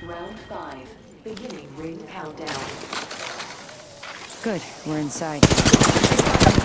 Round 5. Beginning ring countdown. Good, we're inside.